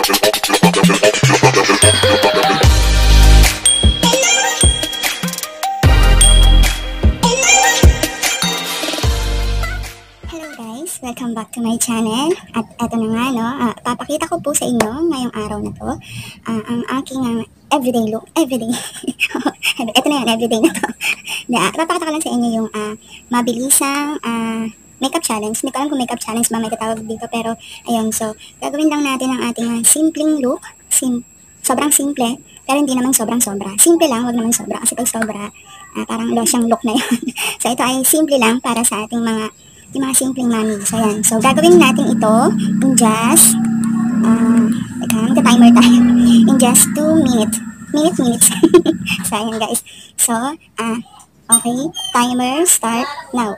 guys! Welcome back to my channel. At eto na nga, no, papakita ko po sa inyo ngayong araw na to ang aking everyday look. Everyday. Eto na yan, everyday na to. Papakita ko lang sa inyo yung mabilisang makeup challenge. Hindi ko alam kung makeup challenge ba may tatawag dito, pero ayun. So, gagawin lang natin ang ating simpleng look. Sobrang simple, pero hindi naman sobrang-sobra. Simple lang, wag naman sobra. Kasi pag sobra, parang losyang look na yun. So, ito ay simple lang para sa ating yung mga simpleng mami. So, yan. So, gagawin natin ito in just, timer tayo. In just 2 minutes. Minutes. So, yan guys. So, okay. Timer, start now.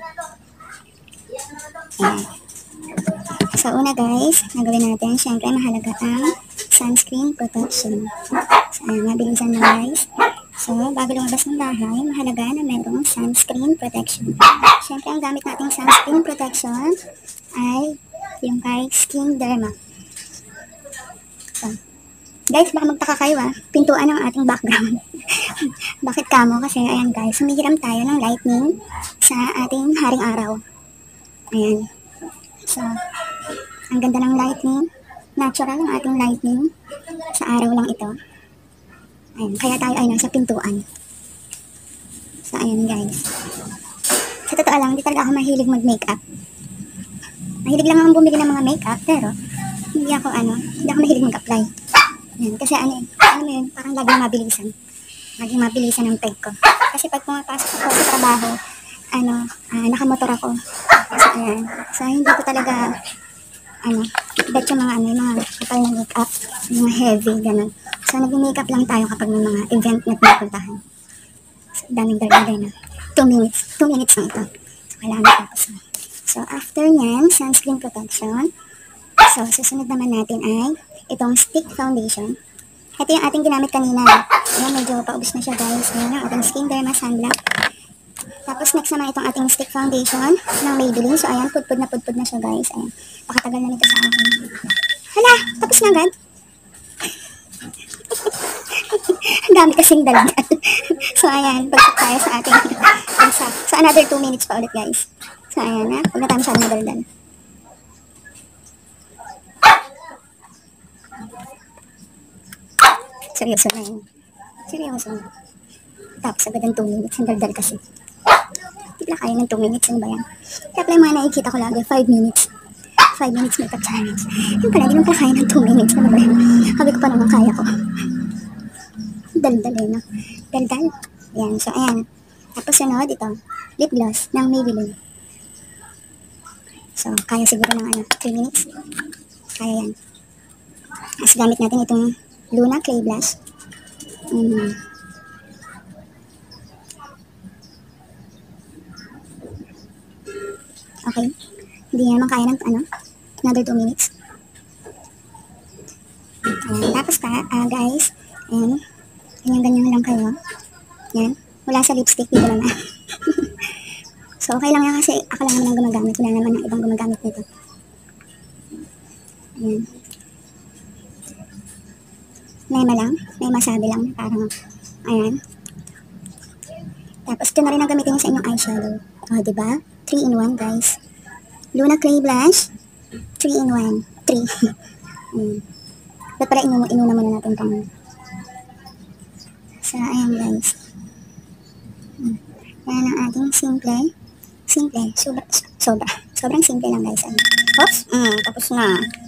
Ayan. So, una guys, nagawin natin, syempre, mahalaga ang sunscreen protection. So, ayan, mabilisan na guys. So, bago lumabas ng bahay, mahalaga na mayroong sunscreen protection. Siyempre, ang gamit nating sunscreen protection ay yung kay Skin Derma. So, guys, baka magtaka kayo pintuan ang ating background. Bakit kamo? Kasi, ayan guys, humihiram tayo ng lightning sa ating haring araw. Ayan. So, ang ganda ng lightning. Natural ang ating lightning sa araw lang ito. Ayan, kaya tayo ay nasa pintuan. So, ayan guys. Sa totoo lang, hindi talaga ako mahilig mag-makeup. Mahilig lang akong bumili ng mga makeup, pero hindi ako mahilig mag-apply. Ayan, kasi ano mo yun, parang laging mabilisan. Laging mabilisan ang peg ko. Kasi pag pumapasok ako sa trabaho, nakamotor ako. So, ayan. So, hindi ko talaga, bet yung mga kapal na makeup, mga heavy, ganun. So, nag-makeup lang tayo kapag may mga event na pinupuntahan. So, daming dalaga na. 2 minutes. 2 minutes na ito. So, kailangan tapos na. So, after nyan, sunscreen protection. So, susunod naman natin ay itong stick foundation. Ito yung ating ginamit kanina. Ayan, medyo paubos na siya guys. Ayan yung ating Skin Derma Sunblock. Tapos, next naman itong ating stick foundation ng Maybelline. So, ayan, pudpud na siya guys. Ayan, pakatagal na nito sa akin. Hala, tapos na agad. Ang dami kasing dalagal. So, ayan, pagsak tayo sa ating bansa. So, another 2 minutes pa ulit, guys. So, ayan na. Huwag na tayo masyadong madaldal. Seryoso na yun. Seryoso na. Tapos, agad ang 2 minutes. Ang daldal kasi. Hindi pala kaya ng 2 minutes. Ano ba yan? Kaya pala yung mga nakikita ko lagi, 5 minutes. 5 minutes makeup challenge. Yung pala, di naman pala kaya ng 2 minutes. Ano ba yan? Sabi ko pa naman kaya ko. Daldal no? Daldal. Ayan. So, ayan. Tapos, sunod, ito. Lip gloss ng Maybelline. So, kaya siguro ng 3 minutes. Kaya yan. As gamit natin itong Luna Clay Blush. Okay. Hindi naman kaya ng another 2 minutes. Ayan. Tapos guys, ayan. Ganyan lang kayo. Yan. Wala sa lipstick, dito lang na. So, okay lang yan kasi ako lang naman ang gumagamit. Wala naman ang ibang gumagamit nito. Ayan. May masabi lang. Parang, ayan. Tapos, ito na rin ang gamitin sa inyong eyeshadow. O, diba? 3 in 1, guys. Luna Clay Blush. 3 in 1. 3. Ba't pala inuna muna natin itong so, ayan guys. Yan ang ating simple. Sobrang simple lang guys. Oops, tapos na.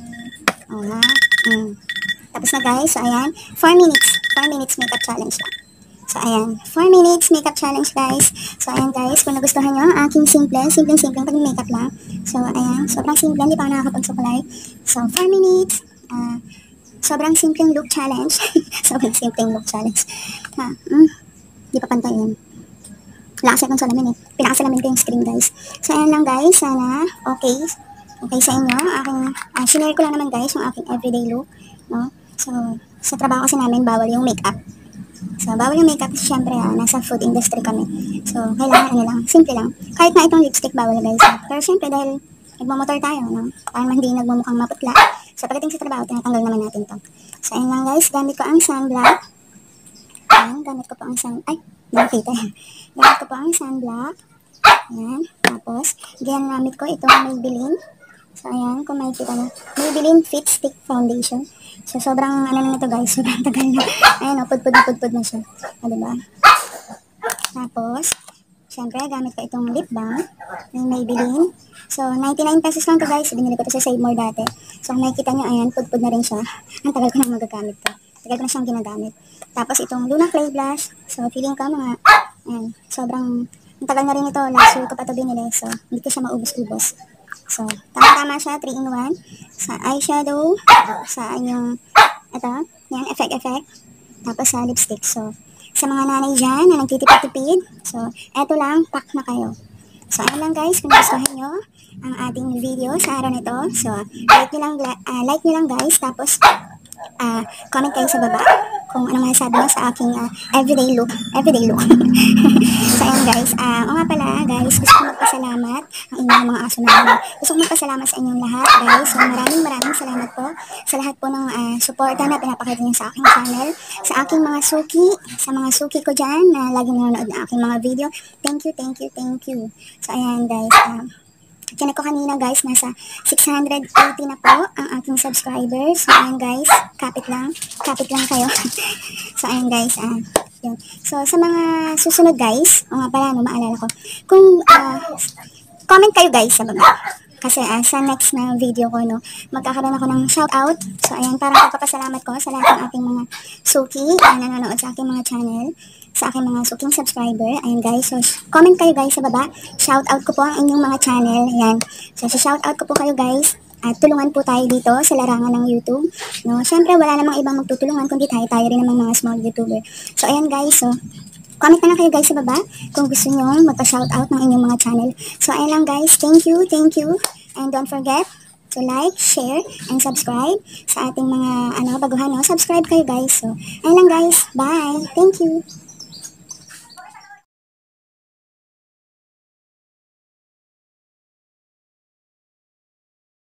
Tapos na guys. So, ayan. 4 minutes. 4 minutes makeup challenge lang. So, ayan. 4 minutes makeup challenge guys. So, ayan guys. Kung nagustuhan nyo ang aking simpleng pag-makeup lang. So, ayan. Sobrang simple. Hindi pa ako nakakapagsukulay. So, 4 minutes. Sobrang simpleng look challenge. Sobrang simpleng look challenge. Di pa pantay yun. Wala kasi akong salamin eh. Pinakasalamin ko yung screen guys. So, ayan lang guys. Sana okay sa inyo. Sinare ko lang naman guys yung aking everyday look. No? So, sa trabaho kasi namin, bawal yung makeup. So, bawal yung makeup kasi syempre nasa food industry kami. So, kailangan simple lang. Kahit na itong lipstick, bawal guys. Pero syempre dahil nagmamotor tayo, no? Parang hindi nagmumukhang maputla. So, pagdating sa trabaho, tinatanggal naman natin to. So, ayan lang guys, gamit ko ang sunblock. Ayan, gamit ko po ang ay, nakita yan. Gamit ko po ang sunblock. Ayan, tapos, ginamit ko itong Maybelline. So, ayan, kung makikita nyo, Maybelline Fit Stick Foundation. So, sobrang, ano na ito guys, sobrang tagal na. Ayan, pudpud na siya. O, diba? Tapos, syempre, gamit ko itong lip balm ng Maybelline. So, 99 pesos lang to guys. Binili ko to sa Save More dati. So, kung makikita nyo, ayan, pudpud na rin siya. Ang tagal ko na magagamit to. Tagal ko na siyang ginagamit. Tapos, itong Luna Clay Blush. So, feeling ko mga, ayan, sobrang, ang tagal na rin ito. Last year ko pa to binili. So, hindi ko siya maubos-ubos. So, tama-tama siya, 3-in-1. Sa eyeshadow, sa inyong, ito, yan, effect. Tapos sa lipstick. So, sa mga nanay dyan na nagtitipid-tipid, so, eto lang, pack na kayo. So, ayun lang guys, kung gustuhan nyo ang ating video sa araw nito. So, like nyo lang guys, tapos, comment kayo sa baba kung ano masasabi nyo sa aking everyday look. So, ayan guys, o nga pala guys, gusto ko magpasalamat ang inyong mga aso namin. Gusto ko magpasalamat sa inyong lahat guys. So, maraming salamat po sa lahat po ng suporta na pinapakita nyo sa aking channel, sa aking mga suki, sa mga suki ko dyan na laging nanonood ng aking mga video. Thank you. So, ayan guys, Tiyanak ko kanina guys, nasa 680 na po ang aking subscribers. So, ayan guys, kapit lang kayo. So, ayan guys, yun. So, sa mga susunod guys, o nga pala, maalala ko, kung, comment kayo guys sa baba. Kasi sa next na video ko, no, magkakaroon ako ng shoutout. So, ayan, parang pagpapasalamat ko sa lahat ng aking mga suki na nanonood sa aking mga channel, sa aking mga suking subscriber. Ayan guys, so comment kayo guys sa baba. Shoutout ko po ang inyong mga channel. Ayan, so shoutout ko po kayo guys. At tulungan po tayo dito sa larangan ng YouTube. No, syempre wala namang ibang magtutulungan kundi tayo rin namang mga small YouTuber. So, ayan guys, so comment na lang kayo guys sa baba kung gusto nyo magpa-shoutout ng inyong mga channel. So, ayan lang guys. Thank you. And don't forget to like, share, and subscribe sa ating mga baguhan. No? Subscribe kayo guys. So, ayan lang guys. Bye. Thank you.